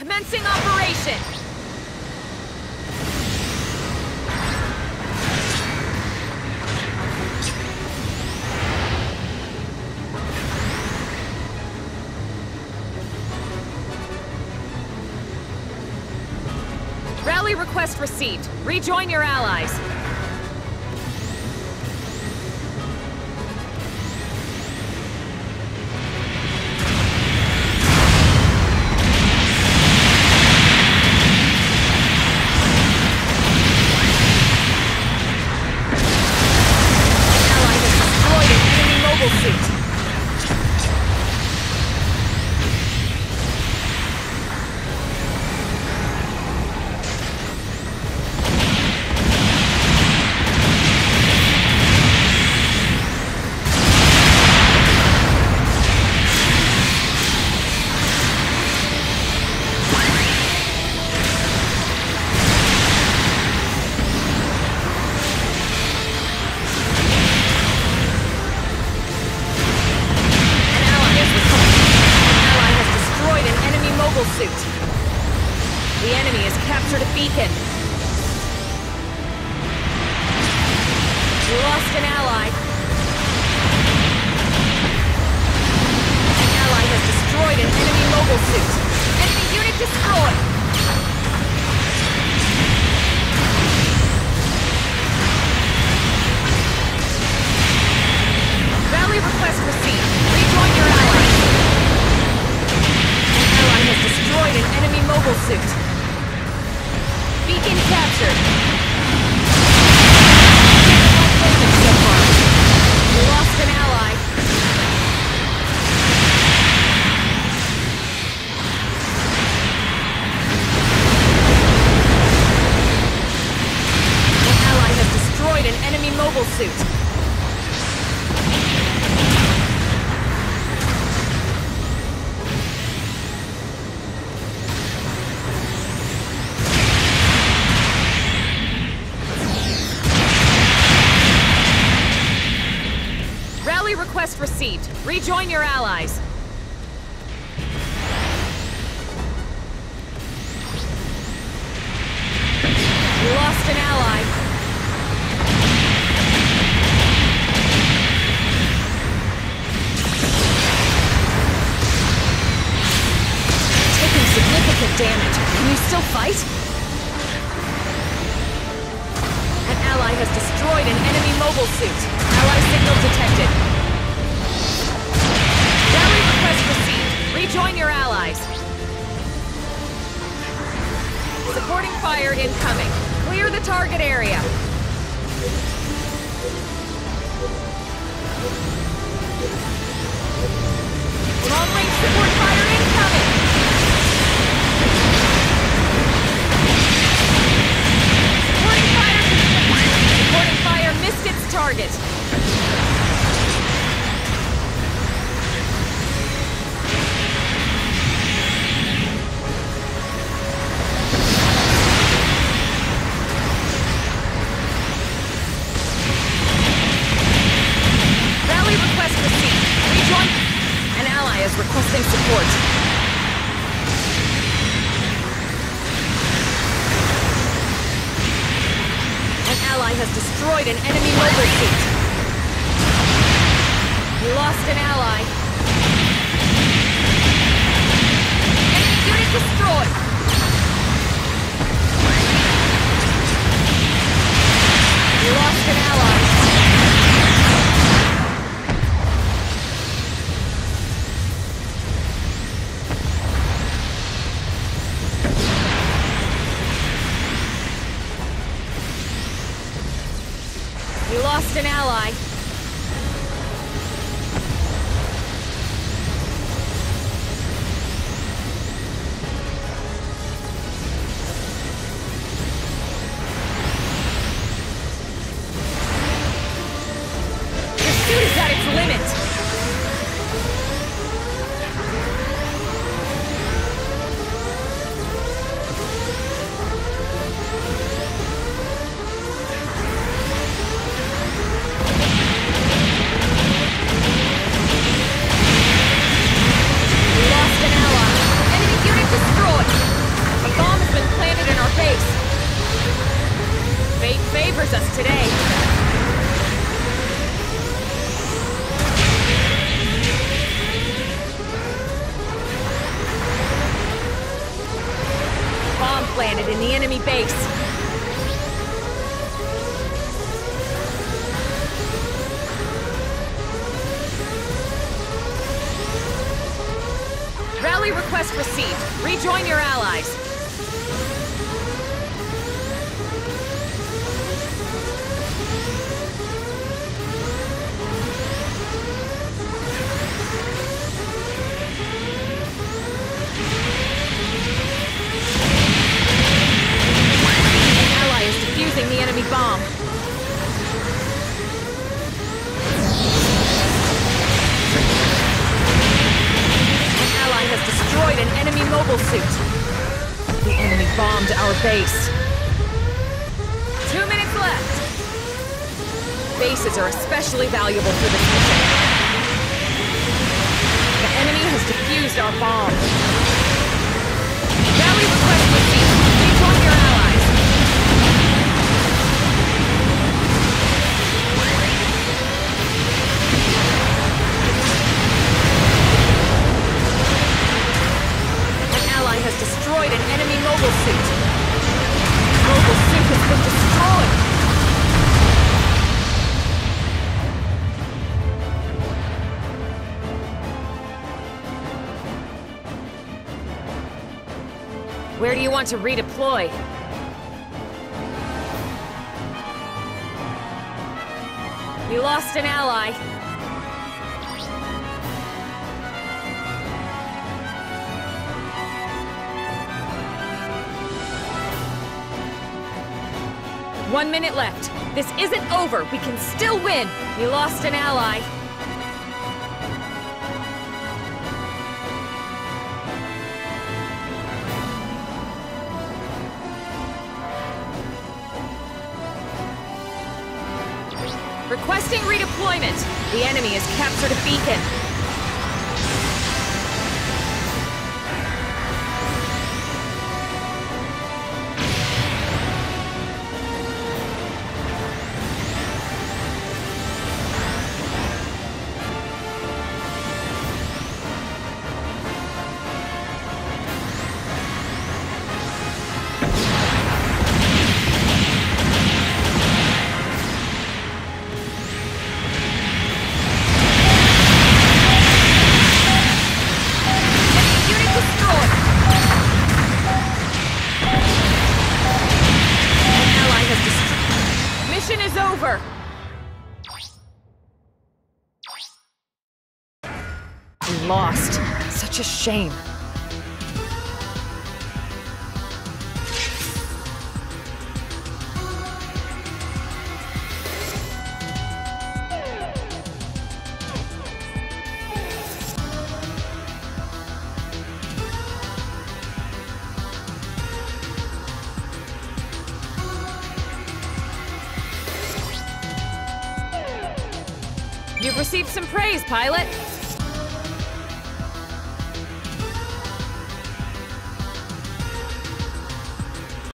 Commencing operation! Rally request received. Rejoin your allies. The enemy has captured a beacon. We lost an ally. An ally has destroyed an enemy mobile suit. Enemy unit destroyed. Rally request received. Rejoin your allies. An ally has destroyed an enemy mobile suit. Beacon captured. So far. We lost an ally. An ally has destroyed an enemy mobile suit. Request received. Rejoin your allies. We lost an ally. Taking significant damage. Can you still fight? An ally has destroyed an enemy mobile suit. Ally signal detected. Rejoin your allies. Supporting fire incoming. Clear the target area. Long-range support fire incoming. Supporting fire missed its target. Requesting support. An ally has destroyed an enemy mobile suit. We lost an ally. Enemy unit destroyed. We lost an ally. We lost an ally. base. Rally request received. Rejoin your allies. The enemy bomb. An ally has destroyed an enemy mobile suit. The enemy bombed our base. 2 minutes left. Bases are especially valuable for this mission. The enemy has defused our bomb. Rally request received. Rejoin your allies. Has destroyed an enemy mobile suit. Mobile suit has been destroyed. Where do you want to redeploy? We lost an ally. One minute left. This isn't over. We can still win. We lost an ally. Requesting redeployment. The enemy has captured a beacon. We lost. Such a shame. You've received some praise, pilot.